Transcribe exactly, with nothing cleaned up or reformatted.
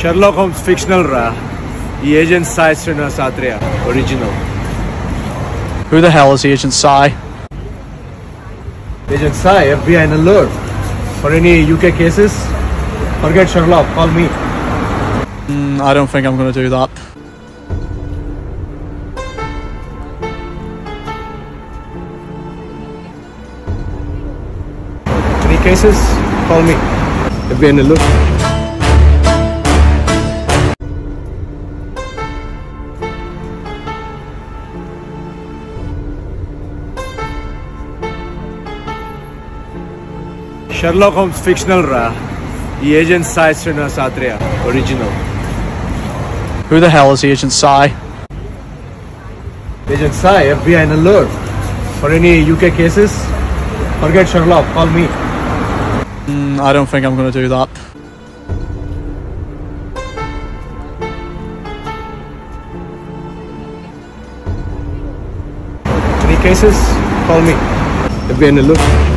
Sherlock Holmes fictional ra. The agent Sai Srinivasa Athreya, original. Who the hell is Agent Sai? Agent Sai, F B I in alert. For any U K cases, forget Sherlock, call me. Mm, I don't think I'm going to do that. Any cases, call me. F B I in alert. Sherlock Holmes fictional ra. The agent Sai Srinivasa Athreya, original. Who the hell is Agent Sai? Agent Sai, F B I in alert. For any U K cases, forget Sherlock, call me. Mm, I don't think I'm going to do that. Any cases, call me. F B I in alert.